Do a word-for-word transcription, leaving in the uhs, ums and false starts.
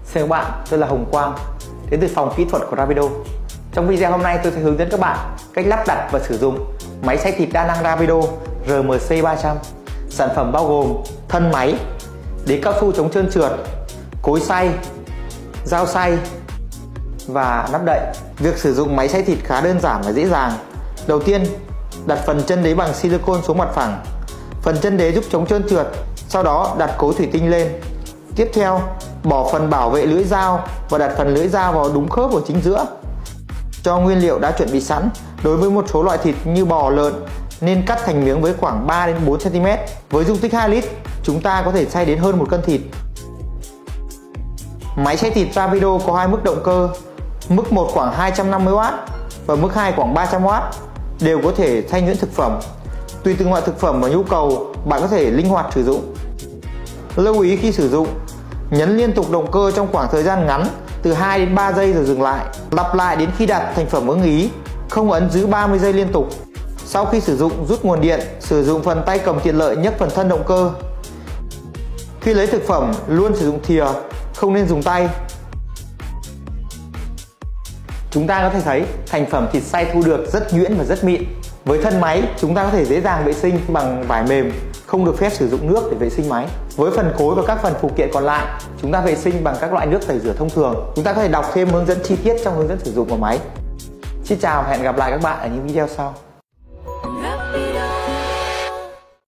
Xin các bạn, tôi là Hồng Quang, đến từ phòng kỹ thuật của Rapido. Trong video hôm nay tôi sẽ hướng dẫn các bạn cách lắp đặt và sử dụng máy xay thịt đa năng Rapido R M C ba trăm. Sản phẩm bao gồm thân máy, đế cao su chống trơn trượt, cối xay, dao xay và nắp đậy. Việc sử dụng máy xay thịt khá đơn giản và dễ dàng. Đầu tiên, đặt phần chân đế bằng silicone xuống mặt phẳng. Phần chân đế giúp chống trơn trượt. Sau đó đặt cối thủy tinh lên. Tiếp theo, bỏ phần bảo vệ lưỡi dao và đặt phần lưỡi dao vào đúng khớp ở chính giữa. Cho nguyên liệu đã chuẩn bị sẵn. Đối với một số loại thịt như bò, lợn nên cắt thành miếng với khoảng ba đến bốn xăng ti mét. Với dung tích hai lít, chúng ta có thể xay đến hơn một cân thịt. Máy xay thịt Rapido có hai mức động cơ, mức một khoảng hai trăm năm mươi oát và mức hai khoảng ba trăm oát, đều có thể xay nhuyễn thực phẩm. Tùy từng loại thực phẩm và nhu cầu, bạn có thể linh hoạt sử dụng. Lưu ý khi sử dụng, nhấn liên tục động cơ trong khoảng thời gian ngắn từ hai đến ba giây rồi dừng lại. Lặp lại đến khi đạt thành phẩm ưng ý, không ấn giữ ba mươi giây liên tục. Sau khi sử dụng, rút nguồn điện, sử dụng phần tay cầm tiện lợi nhấc phần thân động cơ. Khi lấy thực phẩm, luôn sử dụng thìa, không nên dùng tay. Chúng ta có thể thấy thành phẩm thịt xay thu được rất nhuyễn và rất mịn. Với thân máy, chúng ta có thể dễ dàng vệ sinh bằng vải mềm, không được phép sử dụng nước để vệ sinh máy. Với phần cối và các phần phụ kiện còn lại, chúng ta vệ sinh bằng các loại nước tẩy rửa thông thường. Chúng ta có thể đọc thêm hướng dẫn chi tiết trong hướng dẫn sử dụng của máy. Xin chào và hẹn gặp lại các bạn ở những video sau.